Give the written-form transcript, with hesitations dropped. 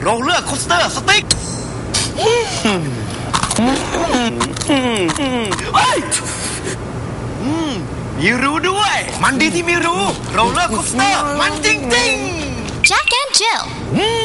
โรลเลอร์โคสเตอร์สติ๊กมีรู้ด้วยมันดีที่มีรู้โรลเลอร์โคสเตอร์มันจริงๆ Jack and Jill